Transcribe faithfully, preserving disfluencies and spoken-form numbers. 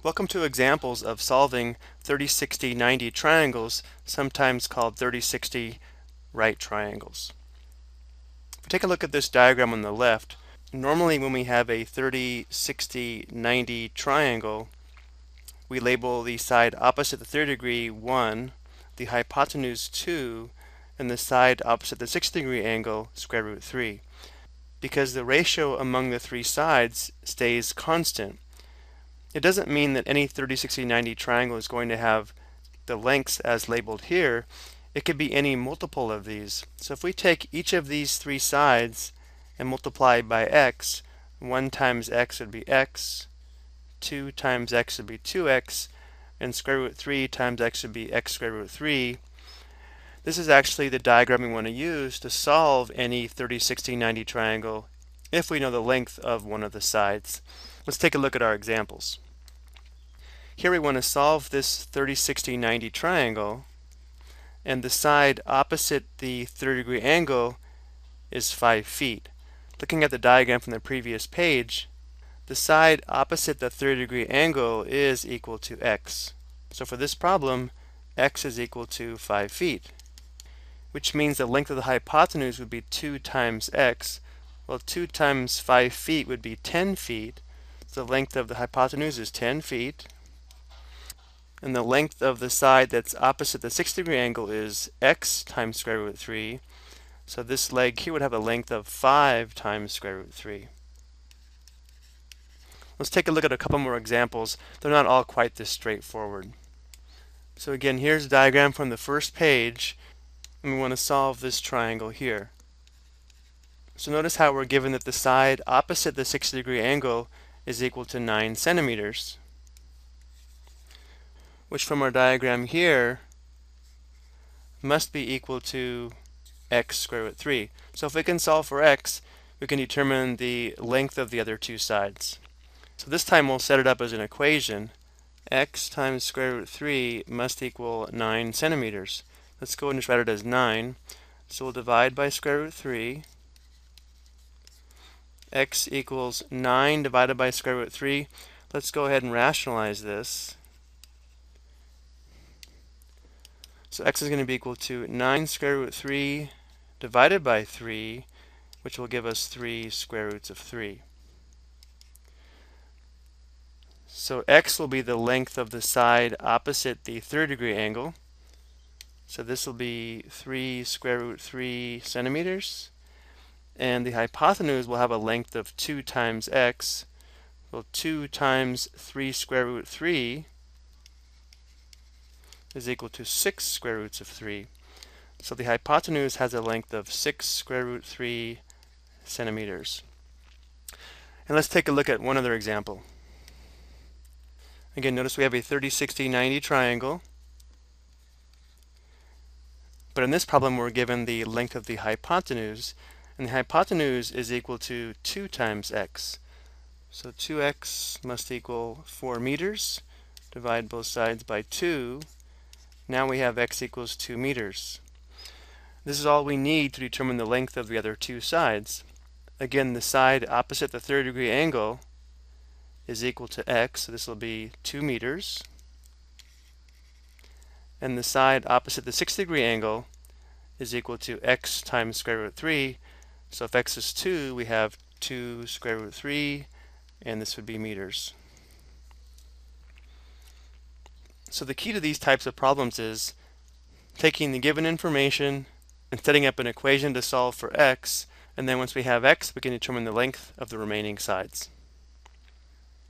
Welcome to examples of solving thirty, sixty, ninety triangles, sometimes called thirty, sixty right triangles. If we take a look at this diagram on the left, normally when we have a thirty, sixty, ninety triangle, we label the side opposite the thirty degree one, the hypotenuse two, and the side opposite the sixty degree angle square root three, because the ratio among the three sides stays constant. It doesn't mean that any thirty, sixty, ninety triangle is going to have the lengths as labeled here. It could be any multiple of these. So if we take each of these three sides and multiply by x, one times x would be x, two times x would be two x, and square root three times x would be x square root three. This is actually the diagram we want to use to solve any thirty, sixty, ninety triangle if we know the length of one of the sides. Let's take a look at our examples. Here we want to solve this thirty, sixty, ninety triangle, and the side opposite the thirty degree angle is five feet. Looking at the diagram from the previous page, the side opposite the thirty degree angle is equal to x. So for this problem, x is equal to five feet, which means the length of the hypotenuse would be two times x. Well, two times five feet would be ten feet. So the length of the hypotenuse is ten feet. And the length of the side that's opposite the sixty degree angle is x times square root three. So this leg here would have a length of five times square root three. Let's take a look at a couple more examples. They're not all quite this straightforward. So again, here's a diagram from the first page, and we want to solve this triangle here. So notice how we're given that the side opposite the sixty degree angle is equal to nine centimeters. Which from our diagram here must be equal to x square root three. So if we can solve for x, we can determine the length of the other two sides. So this time we'll set it up as an equation. X times square root three must equal nine centimeters. Let's go and just write it as nine. So we'll divide by square root three. X equals nine divided by square root three. Let's go ahead and rationalize this. So x is going to be equal to nine square root three divided by three, which will give us three square roots of three. So x will be the length of the side opposite the thirty degree angle. So this will be three square root three centimeters. And the hypotenuse will have a length of two times x. Well, two times three square root three is equal to six square roots of three. So the hypotenuse has a length of six square root three centimeters. And let's take a look at one other example. Again, notice we have a thirty, sixty, ninety triangle. But in this problem, we're given the length of the hypotenuse, and the hypotenuse is equal to two times x. So two x must equal four meters. Divide both sides by two. Now we have x equals two meters. This is all we need to determine the length of the other two sides. Again, the side opposite the thirty degree angle is equal to x, so this will be two meters. And the side opposite the sixty degree angle is equal to x times square root three. So if x is two, we have two square root three, and this would be meters. So the key to these types of problems is taking the given information and setting up an equation to solve for x, and then once we have x, we can determine the length of the remaining sides.